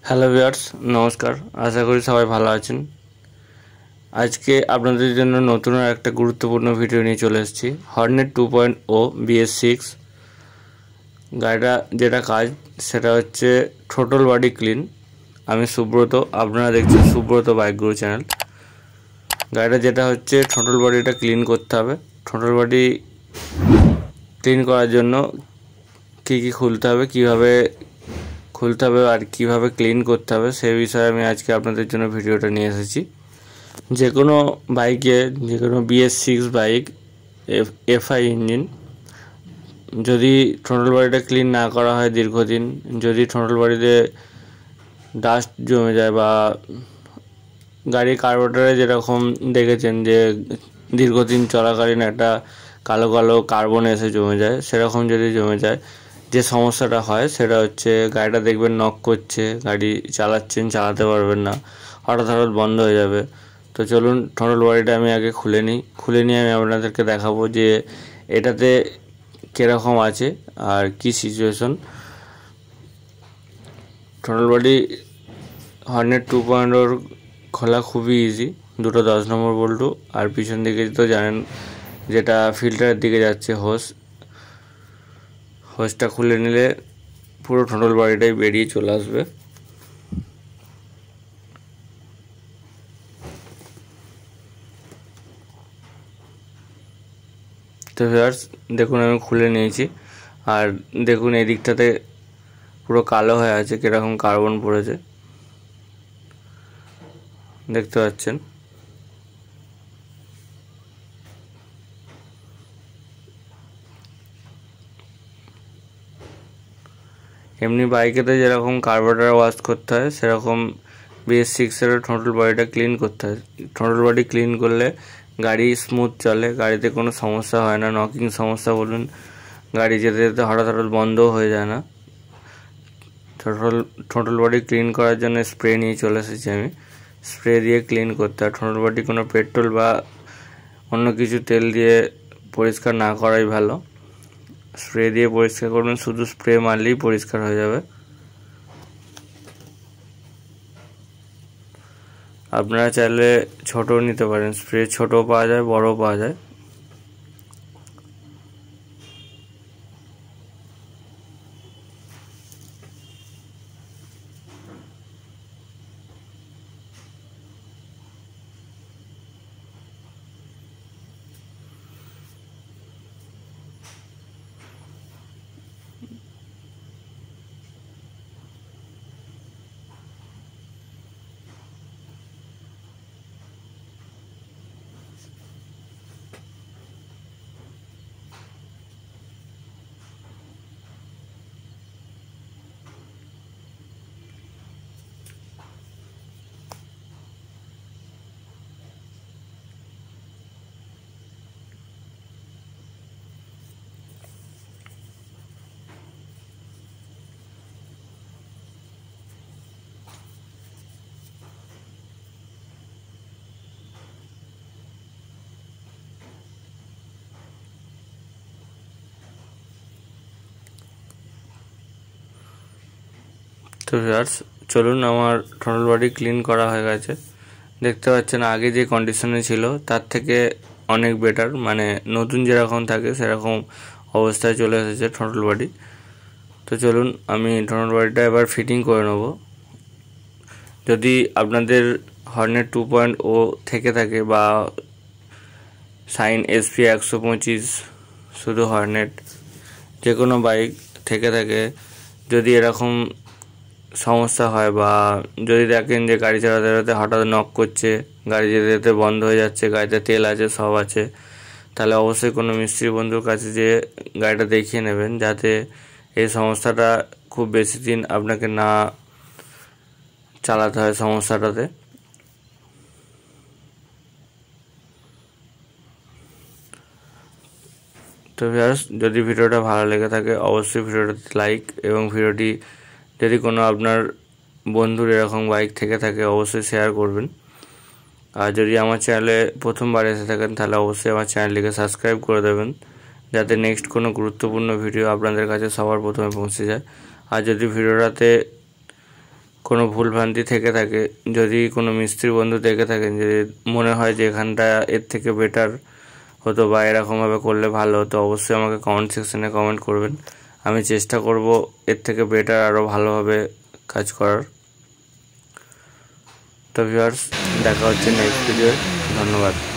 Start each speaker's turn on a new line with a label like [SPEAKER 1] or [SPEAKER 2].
[SPEAKER 1] Hello viewers, নমস্কার। আশা করি সবাই ভালো আছেন। আজকে আপনাদের জন্য নতুন একটা গুরুত্বপূর্ণ ভিডিও নিয়ে চলে এসেছি। হর্নেট 2.0 BS6 গাড়িটা যেটা কাজ সেটা হচ্ছে টোটাল বডি ক্লিন। আমি সুব্রত, আপনারা দেখছেন সুব্রত বাইক গুরু চ্যানেল। গাড়িটা যেটা হচ্ছে টোটাল বডিটা ক্লিন করতে হবে। টোটাল বডি ক্লিন করার জন্য কী খুলতে হবে, কীভাবে খুলতে হবে আর কীভাবে ক্লিন করতে হবে সেই বিষয়ে আমি আজকে আপনাদের জন্য ভিডিওটা নিয়ে এসেছি। যে কোনো বাইকে, যে কোনো BS6 বাইক FI ইঞ্জিন যদি টোটাল বডিটা ক্লিন না করা হয় দীর্ঘদিন, যদি টোটাল বডিতে ডাস্ট জমে যায় বা গাড়ির কার্বোরেটরে যেরকম দেখেছেন যে দীর্ঘদিন চলাকালীন একটা কালো কালো কার্বন এসে জমে যায়, সেরকম যদি জমে যায় যে সমস্যাটা হয় সেটা হচ্ছে গাড়িটা দেখবেন নক করছে, গাড়ি চালাচ্ছেন চালাতে পারবেন না, হঠাৎ হঠাৎ বন্ধ হয়ে যাবে। তো চলুন টোটাল বডিটা আমি আগে খুলে নিয়ে আমি আপনাদেরকে দেখাবো যে এটাতে কীরকম আছে আর কি সিচুয়েশন। টোটাল বডি হর্নেট 2.0 খোলা খুবই ইজি। দুটো 10 নম্বর বল্টু আর পিছন দিকে তো জানেন যেটা ফিল্টারের দিকে যাচ্ছে হোসটা খুলে নিলে পুরো টোটাল বডিটাই বেরিয়ে চলে আসবে। তো ভিউয়ার্স দেখুন আমি খুলে নিয়েছি, আর দেখুন এই দিকটাতে পুরো কালো হয়ে আছে, কীরকম কার্বন পড়েছে দেখতে পাচ্ছেন। এমনি বাইকেতে যেরকম কার্বোরেটর ওয়াশ করতে হয় সেরকম BS6 এর টোটাল বডিটা ক্লিন করতে হয়। টোটাল বডি ক্লিন করলে গাড়ি স্মুথ চলে, গাড়িতে কোনো সমস্যা হয় না। নকিং সমস্যা বলুন, গাড়ি যেতে যেতে হঠাৎ হঠাৎ বন্ধও হয়ে যায় না। টোটাল বডি ক্লিন করার জন্য স্প্রে নিয়ে চলে এসেছি আমি। স্প্রে দিয়ে ক্লিন করতে হয়। টোটাল বডি কোনো পেট্রোল বা অন্য কিছু তেল দিয়ে পরিষ্কার না করাই ভালো। স্প্রে দিয়ে পরিষ্কার করবেন, শুধু স্প্রে মারলেই পরিষ্কার হয়ে যাবে। আপনারা চাইলে ছোটও নিতে পারেন, স্প্রে ছোটও পাওয়া যায়, বড়ও পাওয়া যায়। তো ভিউয়ার্স চলুন, আমার টোটাল বডি ক্লিন করা হয়ে গেছে। দেখতে পাচ্ছেন আগে যে কন্ডিশনে ছিল তার থেকে অনেক বেটার, মানে নতুন যেরকম থাকে সেরকম অবস্থায় চলে এসেছে টোটাল বডি। তো চলুন আমি টোটাল বডিটা এবার ফিটিং করে নেব। যদি আপনাদের হর্নেট 2.0 থেকে থাকে বা শাইন SP 125 শুধু হর্নেট যে কোনো বাইক থেকে থাকে, যদি এরকম সমস্যা হয় বা যদি দেখেন যে গাড়ি চালাতে চালাতে হঠাৎ নক করছে, গাড়ি যেতে যেতে বন্ধ হয়ে যাচ্ছে, গাড়িতে তেল আছে সব আছে, তাহলে অবশ্যই কোনো মিস্ত্রি বন্ধুর কাছে যেয়ে গাড়িটা দেখিয়ে নেবেন, যাতে এই সমস্যাটা খুব বেশি দিন আপনাকে না চালাতে হয় সমস্যাটাতে। তো ভিউয়ার্স যদি ভিডিওটা ভালো লেগে থাকে অবশ্যই ভিডিওটাতে লাইক, এবং ভিডিওটি যদি কোনো আপনার বন্ধুর এরকম বাইক থেকে থাকে অবশ্যই শেয়ার করবেন। আর যদি আমার চ্যানেলে প্রথমবার এসে থাকেন তাহলে অবশ্যই আমার চ্যানেলটিকে সাবস্ক্রাইব করে দেবেন, যাতে নেক্সট কোনো গুরুত্বপূর্ণ ভিডিও আপনাদের কাছে সবার প্রথমে পৌঁছে যায়। আর যদি ভিডিওটাতে কোনো ভুলভ্রান্তি থেকে থাকে, যদি কোনো মিস্ত্রি বন্ধু দেখে থাকেন যে মনে হয় যে এখানটা এর থেকে বেটার হতো বা এরকমভাবে করলে ভালো হতো, অবশ্যই আমাকে কমেন্ট সেকশনে কমেন্ট করবেন। আমি চেষ্টা করব এর থেকে বেটার আরও ভালোভাবে কাজ করার। তো ভিউয়ার্স, দেখা হচ্ছে নেক্সট ভিডিওয়। ধন্যবাদ।